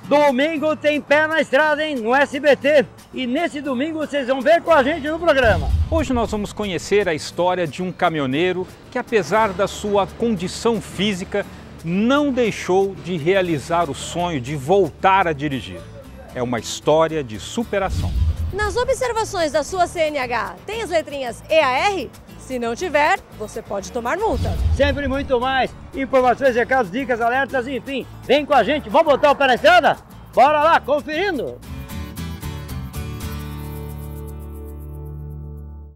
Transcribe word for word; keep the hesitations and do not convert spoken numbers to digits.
Domingo tem Pé na Estrada, hein? No S B T. E nesse domingo vocês vão ver com a gente no programa. Hoje nós vamos conhecer a história de um caminhoneiro que, apesar da sua condição física, não deixou de realizar o sonho de voltar a dirigir. É uma história de superação. Nas observações da sua C N H, tem as letrinhas E A R? Se não tiver, você pode tomar multa. Sempre muito mais. Informações, recados, dicas, alertas, enfim. Vem com a gente, vamos botar o pé na estrada? Bora lá, conferindo!